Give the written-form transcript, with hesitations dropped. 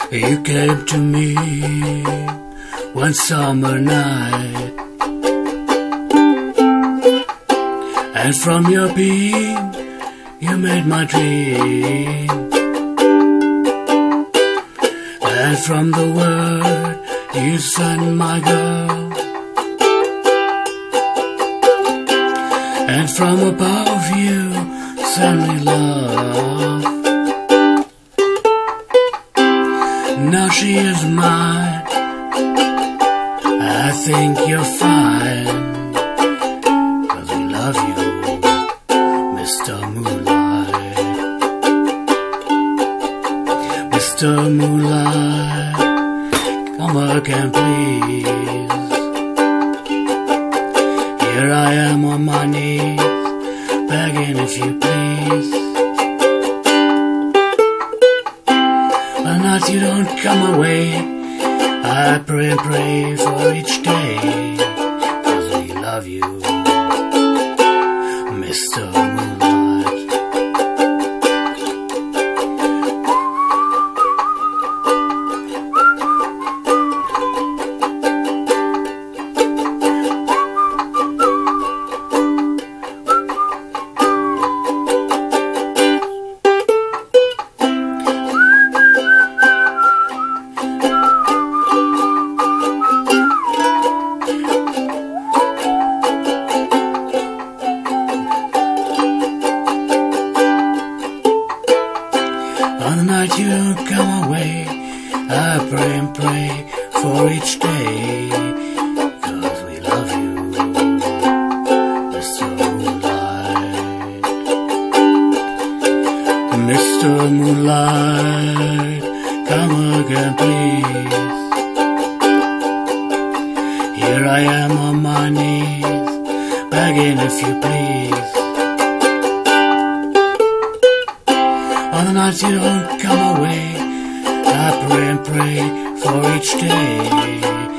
You came to me one summer night, and from your beam you made my dream, and from the word you sent my girl, and from above you sent me love. Now she is mine. I think you're fine, 'cause we love you, Mr. Moonlight. Mr. Moonlight, come again please. Here I am on my knees, begging if you please. The night you don't come away, I pray and pray for each day, 'cause we love you, Mr. Moonlight. On the night you don't come away, I pray and pray for each day, 'cause we love you, Mr. Moonlight. Mr. Moonlight, come again please. Here I am on my knees, begging if you please. On the nights you don't come away, I pray and pray for each day.